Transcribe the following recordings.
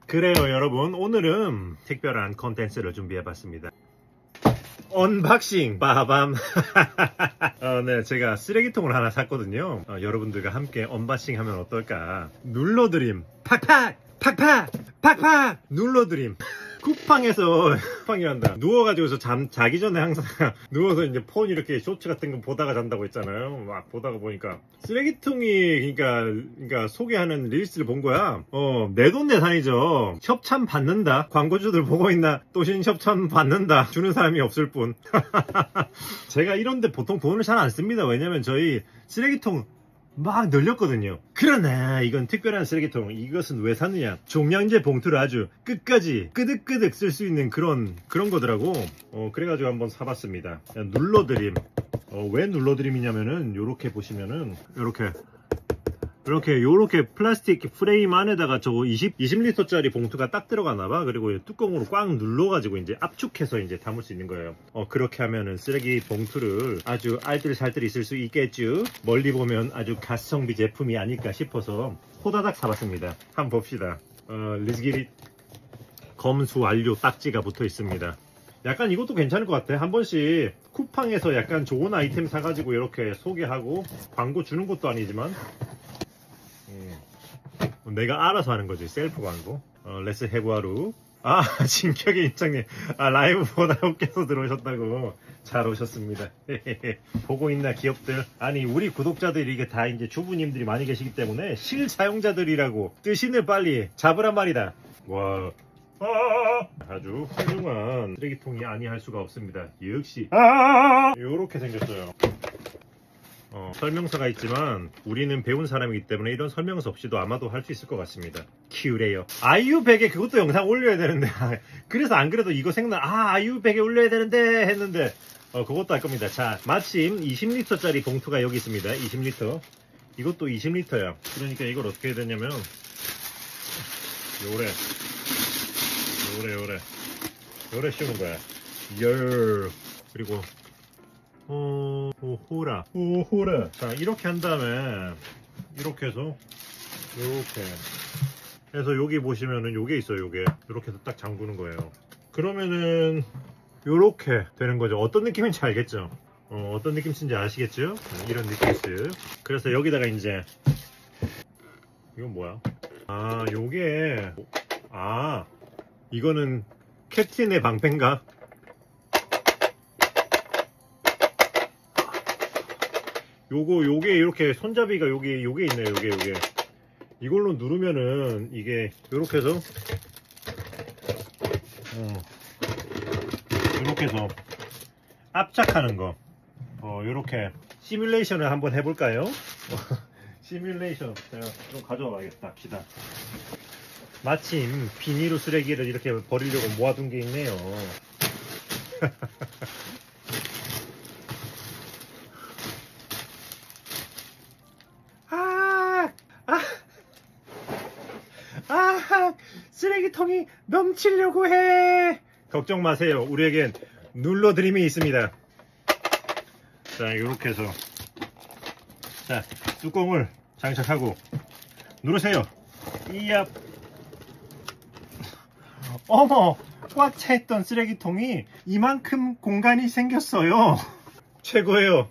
그래요 여러분, 오늘은 특별한 컨텐츠를 준비해봤습니다. 언박싱 빠밤. 네, 제가 쓰레기통을 하나 샀거든요. 여러분들과 함께 언박싱 하면 어떨까. 눌러드림 팍팍 팍팍 팍팍 눌러드림. 쿠팡에서 쿠팡이란다. 누워가지고서 자기 전에 항상 누워서 이제 폰 이렇게 쇼츠 같은 거 보다가 잔다고 했잖아요. 막 보다가 보니까 쓰레기통이 그러니까 소개하는 릴스를 본 거야. 내돈내산이죠. 협찬 받는다. 광고주들 보고 있나? 또신 협찬 받는다. 주는 사람이 없을 뿐. 제가 이런데 보통 돈을 잘 안 씁니다. 왜냐면 저희 쓰레기통 막 늘렸거든요. 그러나 이건 특별한 쓰레기통. 이것은 왜 샀느냐, 종량제 봉투를 아주 끝까지 끄득끄득 쓸 수 있는 그런 거더라고. 그래가지고 한번 사봤습니다. 눌러드림. 왜 눌러드림이냐면은 요렇게 보시면은 요렇게 플라스틱 프레임 안에다가 저거 20리터짜리 봉투가 딱 들어가나봐. 그리고 뚜껑으로 꽉 눌러가지고 이제 압축해서 이제 담을 수 있는 거예요. 그렇게 하면은 쓰레기 봉투를 아주 알뜰살뜰히 쓸 수 있겠죠. 멀리 보면 아주 가성비 제품이 아닐까 싶어서 호다닥 사봤습니다. 한번 봅시다. 리스기릿 검수 완료 딱지가 붙어 있습니다. 약간 이것도 괜찮을 것 같아. 한 번씩 쿠팡에서 약간 좋은 아이템 사가지고 이렇게 소개하고 광고 주는 것도 아니지만 내가 알아서 하는 거지. 셀프 광고. 레츠 해부하루. 진격의 입장님. 라이브 보다 웃겨서 들어오셨다고. 잘 오셨습니다. 보고 있나 기업들. 아니 우리 구독자들이 이게 다 이제 주부님들이 많이 계시기 때문에 실사용자들이라고 뜨신을 빨리 잡으란 말이다. 와, 아주 훌륭한 쓰레기통이 아니할 수가 없습니다. 역시 요렇게 생겼어요. 설명서가 있지만 우리는 배운 사람이기 때문에 이런 설명서 없이도 아마도 할 수 있을 것 같습니다. 키우래요. 아이유 베개 그것도 영상 올려야 되는데 그래서 안 그래도 이거 아이유 베개 올려야 되는데 했는데 그것도 할 겁니다. 자, 마침 20리터짜리 봉투가 여기 있습니다. 20리터. 이것도 20리터야. 그러니까 이걸 어떻게 해야 되냐면 요래 씌우는 거야. 그리고 오호라. 자, 이렇게 한 다음에 이렇게 해서 여기 보시면은 요게 있어요. 요게 이렇게 해서 딱 잠그는 거예요. 그러면은 요렇게 되는 거죠. 어떤 느낌인지 알겠죠? 어떤 느낌인지 아시겠죠? 이런 느낌이에요. 그래서 여기다가 이제 이건 뭐야? 요게 이거는 캡틴의 방패인가? 요게 이렇게 손잡이가 요게 있네요. 요게 이걸로 누르면은 이게 요렇게 해서 요렇게 해서 압착하는 거. 요렇게 시뮬레이션을 한번 해볼까요? 시뮬레이션 제가 좀 가져와 봐야겠다. 기다. 마침 비닐로 쓰레기를 이렇게 버리려고 모아둔 게 있네요. 쓰레기통이 넘치려고 해. 걱정 마세요. 우리에겐 눌러드림이 있습니다. 자, 요렇게 해서 자, 뚜껑을 장착하고 누르세요. 이야. 어머, 꽉 차있던 쓰레기통이 이만큼 공간이 생겼어요. 최고예요.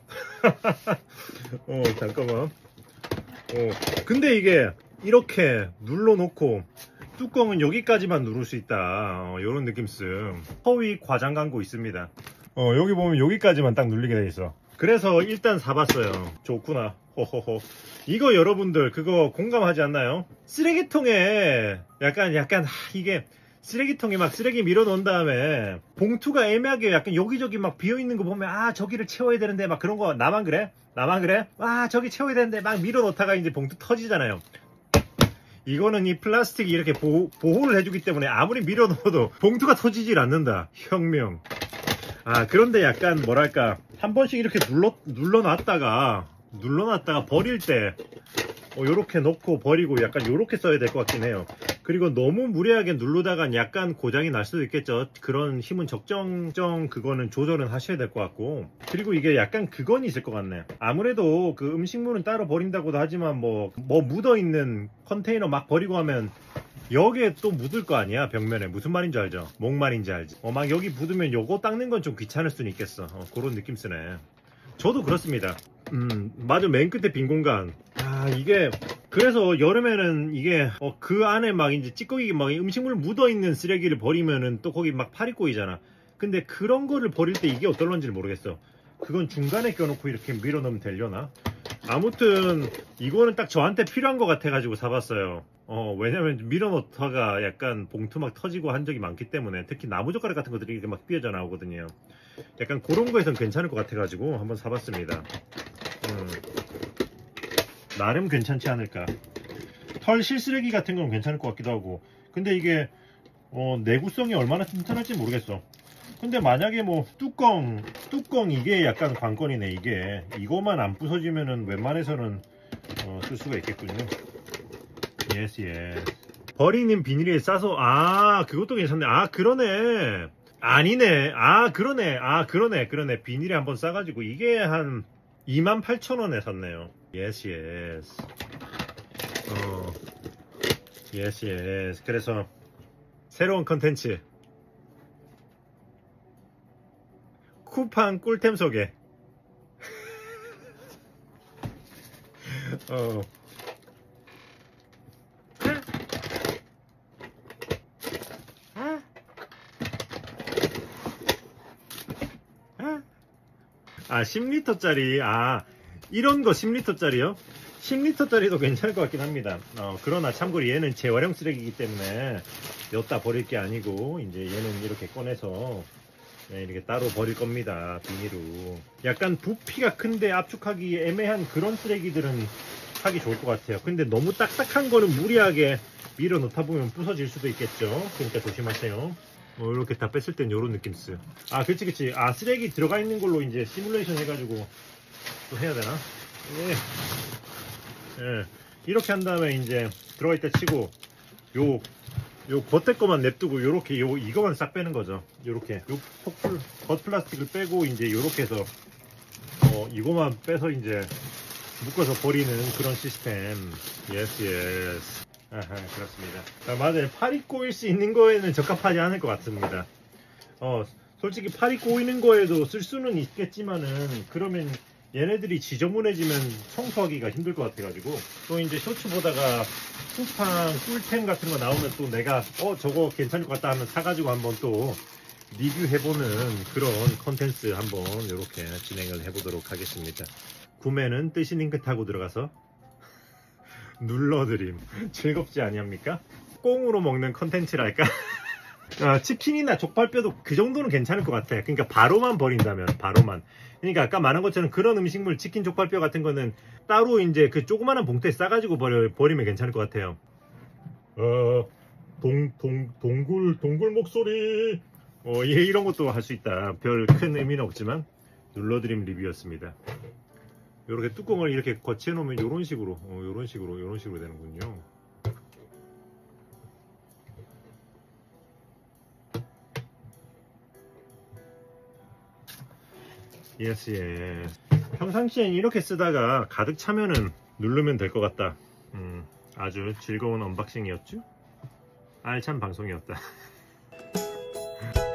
잠깐만. 근데 이게 이렇게 눌러놓고 뚜껑은 여기까지만 누를 수 있다. 요런 느낌씀. 허위 과장 광고 있습니다. 여기 보면 여기까지만 딱 눌리게 돼 있어. 그래서 일단 사봤어요. 좋구나. 호호호. 이거 여러분들 그거 공감하지 않나요? 쓰레기통에 약간 이게 쓰레기통에 막 쓰레기 밀어 놓은 다음에 봉투가 애매하게 약간 여기저기 막 비어 있는 거 보면 저기를 채워야 되는데 막 그런 거 나만 그래? 저기 채워야 되는데 막 밀어 놓다가 이제 봉투 터지잖아요. 이거는 이 플라스틱이 이렇게 보호를 해주기 때문에 아무리 밀어 넣어도 봉투가 터지질 않는다. 혁명. 그런데 약간 뭐랄까, 한 번씩 이렇게 눌러놨다가 버릴 때 요렇게 넣고 버리고 약간 요렇게 써야 될 것 같긴 해요. 그리고 너무 무리하게 누르다간 약간 고장이 날 수도 있겠죠. 그런 힘은 적정 그거는 조절은 하셔야 될 것 같고. 그리고 이게 약간 그건 있을 것 같네. 아무래도 그 음식물은 따로 버린다고도 하지만 뭐 묻어있는 컨테이너 막 버리고 하면 여기에 또 묻을 거 아니야. 벽면에. 무슨 말인지 알죠? 뭔 말인지 알지? 막 여기 묻으면 요거 닦는 건 좀 귀찮을 수는 있겠어. 그런 느낌 쓰네. 저도 그렇습니다. 맞아. 맨 끝에 빈 공간. 아, 이게 그래서 여름에는 이게 그 안에 막 이제 찌꺼기 막 음식물 묻어있는 쓰레기를 버리면은 또 거기 막 파리 꼬이잖아. 근데 그런 거를 버릴 때 이게 어떨런지를 모르겠어. 그건 중간에 껴놓고 이렇게 밀어 넣으면 되려나? 아무튼 이거는 딱 저한테 필요한 것 같아 가지고 사봤어요. 왜냐면 밀어 넣다가 약간 봉투 막 터지고 한 적이 많기 때문에, 특히 나무젓가락 같은 것들이 이렇게 막 삐어져 나오거든요. 약간 그런 거에선 괜찮을 것 같아 가지고 한번 사봤습니다. 나름 괜찮지 않을까. 털 실쓰레기 같은 건 괜찮을 것 같기도 하고. 근데 이게 내구성이 얼마나 튼튼할지 모르겠어. 근데 만약에 뭐 뚜껑 이게 약간 관건이네. 이거만 안 부서지면은 웬만해서는 쓸 수가 있겠군요. 예스. 버리는 비닐에 싸서, 그것도 괜찮네. 그러네. 아니네. 그러네. 비닐에 한번 싸가지고 이게 한 28,000원에 샀네요. 예스. 예스. 그래서 새로운 컨텐츠, 쿠팡 꿀템 소개. 아, 10리터짜리. 이런 거 10리터짜리요? 10리터짜리도 괜찮을 것 같긴 합니다. 그러나 참고로 얘는 재활용 쓰레기이기 때문에 여기다 버릴 게 아니고, 이제 얘는 이렇게 꺼내서 이렇게 따로 버릴 겁니다. 비닐로. 약간 부피가 큰데 압축하기 애매한 그런 쓰레기들은 하기 좋을 것 같아요. 근데 너무 딱딱한 거는 무리하게 밀어 넣다 보면 부서질 수도 있겠죠. 그러니까 조심하세요. 이렇게 다 뺐을 땐 요런 느낌 쓰. 그치. 쓰레기 들어가 있는 걸로 이제 시뮬레이션 해가지고 또 해야 되나? 예. 이렇게 한 다음에 이제 들어가 있다 치고 요 겉에 거만 냅두고 요렇게 이거만 싹 빼는 거죠. 요렇게 겉 플라스틱을 빼고 이제 요렇게 해서 이거만 빼서 이제 묶어서 버리는 그런 시스템. 예스. 그렇습니다. 맞아요. 팔이 꼬일 수 있는 거에는 적합하지 않을 것 같습니다. 솔직히 팔이 꼬이는 거에도 쓸 수는 있겠지만은, 그러면 얘네들이 지저분해지면 청소하기가 힘들 것 같아가지고, 또 이제 쇼츠 보다가 쿠팡 꿀템 같은 거 나오면 또 내가 저거 괜찮을 것 같다 하면 사가지고 한번 또 리뷰해보는 그런 컨텐츠 한번 이렇게 진행을 해보도록 하겠습니다. 구매는 뜨신 링크 타고 들어가서 눌러드림. 즐겁지 아니합니까? 꽁으로 먹는 컨텐츠랄까? 치킨이나 족발뼈도 그 정도는 괜찮을 것 같아. 그러니까 바로만 버린다면, 바로만. 그러니까 아까 말한 것처럼 그런 음식물, 치킨, 족발뼈 같은 거는 따로 이제 그 조그마한 봉투에 싸가지고 버리면 괜찮을 것 같아요. 동굴 목소리. 이런 것도 할 수 있다. 별 큰 의미는 없지만 눌러드림 리뷰였습니다. 이렇게 뚜껑을 이렇게 거치해 놓으면 이런 식으로 되는군요. 예스. 평상시엔 이렇게 쓰다가 가득 차면은 누르면 될 것 같다. 아주 즐거운 언박싱이었죠? 알찬 방송이었다.